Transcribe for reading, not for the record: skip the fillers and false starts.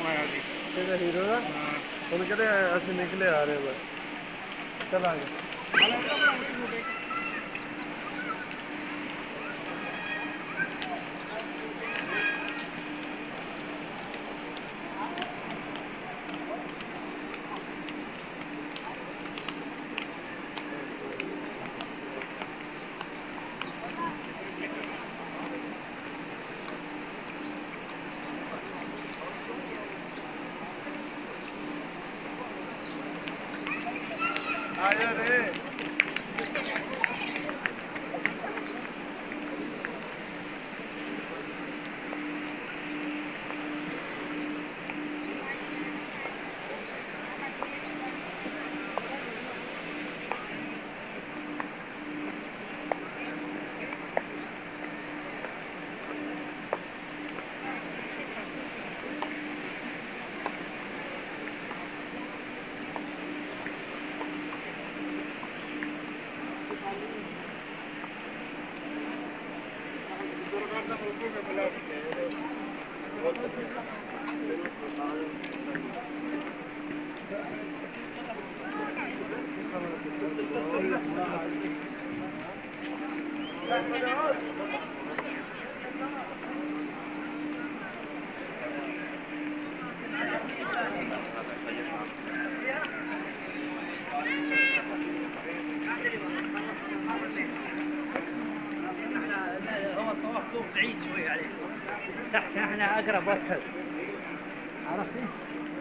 आया सी। तेरा हीरो ना ਹੁਣ ਕਿਹੜੇ ਅਸੀਂ ਨਿਕਲੇ ਆ ਰਹੇ ਬਸ ਚਲਾਂਗੇ आ जा रे هو الطواف فوق بعيد شوي عليه، تحت احنا اقرب واسهل، عرفتي؟